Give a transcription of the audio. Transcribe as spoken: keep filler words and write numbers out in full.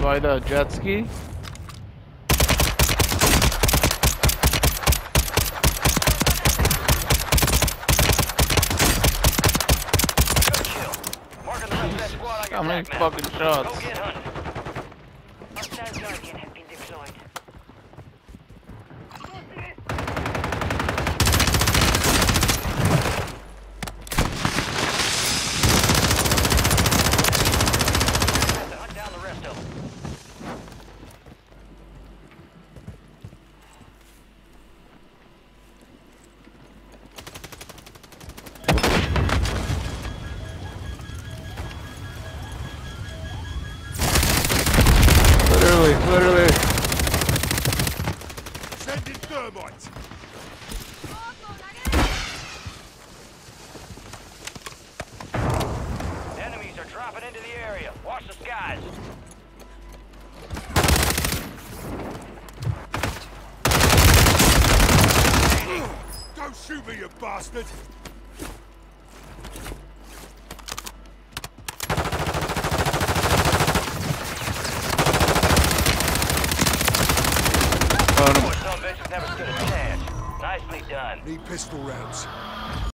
By the jet ski? How many fucking shots? Go get hunting. Hostile Guardian has been deployed. Have to hunt down the rest of them. Literally, literally. Sending thermite. Enemies are dropping into the area. Watch the skies. Don't shoot me, you bastard! Found him. Boy, some bitches never stood a chance. Nicely done. Need pistol rounds.